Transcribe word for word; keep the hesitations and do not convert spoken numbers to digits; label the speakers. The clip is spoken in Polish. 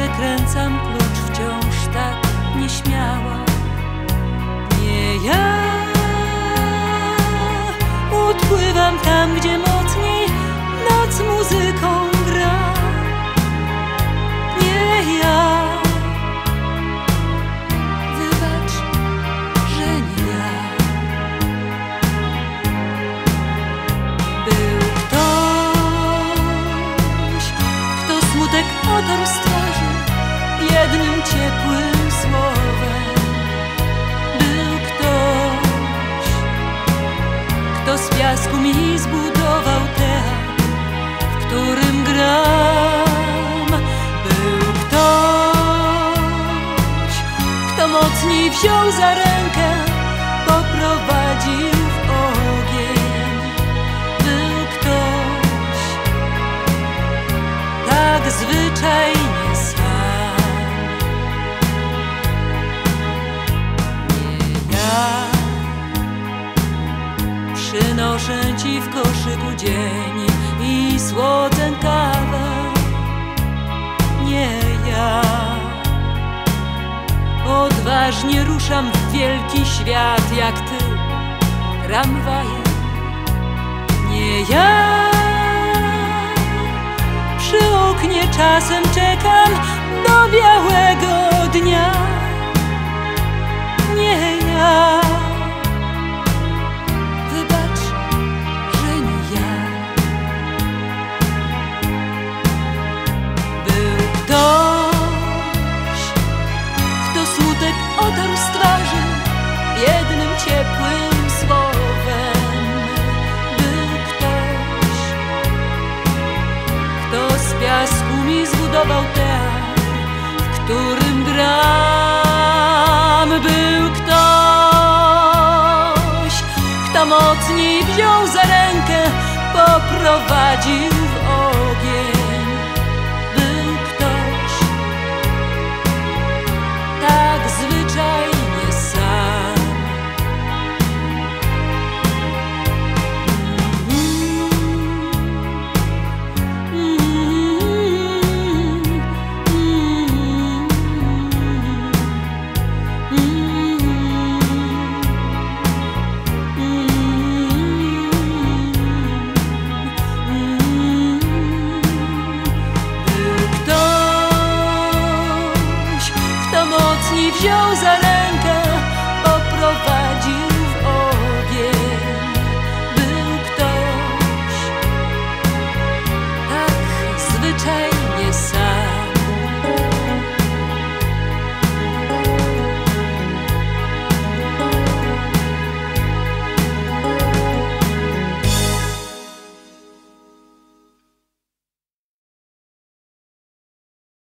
Speaker 1: wykręcam klucz wciąż tak nieśmiało. Nie ja odpływam tam, gdzie mocniej noc muzyką gra. Nie ja, wybacz, że nie ja. Był ktoś, kto smutek otarł z twarzy jednym ciepłym słowem. Był ktoś, kto z piasku mi zbudował teatr, w którym gram. Był ktoś, kto mocniej wziął za rękę, poprowadził w ogień. Był ktoś tak zwyczajnie sam. Nie ja przynoszę ci w koszyku dzień i słodzę kawę. Nie ja odważnie ruszam w wielki świat jak ty tramwajem. Nie ja przy oknie czasem czekam do białego dnia. Nie ja, wybacz, że nie ja. Był ktoś, kto smutek otarł z twarzy jednym ciepłym słowem. Był ktoś, kto z piasku mi zbudował teatr, w którym gra.